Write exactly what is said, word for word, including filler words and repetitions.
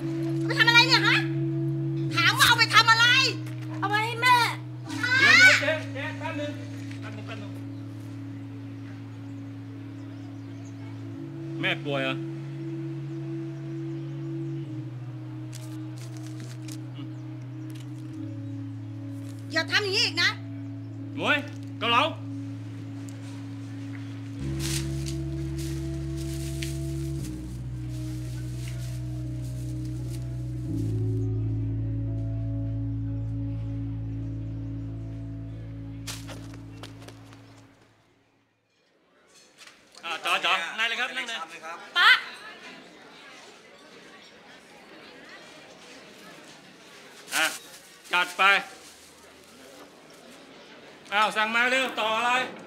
ไปทำอะไรเนี่ยฮะถามว่าเอาไปทำอะไรเอาไปให้แม่เดี๋ยวเจ๊เจ๊แป๊บนึงแป๊บนึงแป๊บนึงแม่ป่วยเหรออย่าทำอย่างนี้อีกนะหมวยเกาเหลาจอจอนั่งเลยครับนั่งเลยป๊าอ่ะจัดไปอ้าวสั่งมาเร็วต่ออะไร